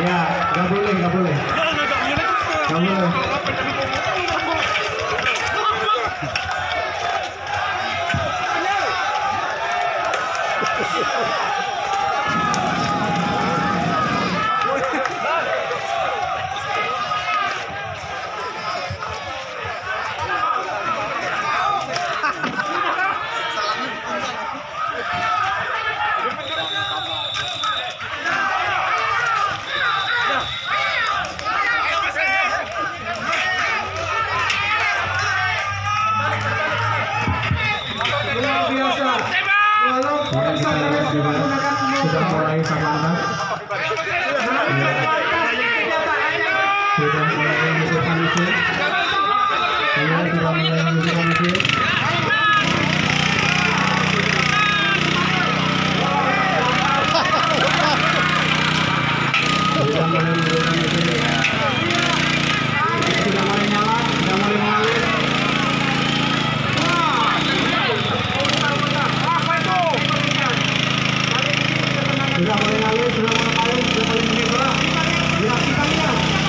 Ya, nggak boleh, nggak boleh. Nggak boleh. Luar biasa. Walaupun saudara sudah mulai sama sudah mulai menunjukkan itu. Sudah mulai menunjukkan itu. Sudah mulai menunjukkan itu. Sudah mulai nyala, sudah mulai mengalir. Sudah mulai mengalir, sudah mulai mengalir, sudah mulai menembak. Dilakukan ya.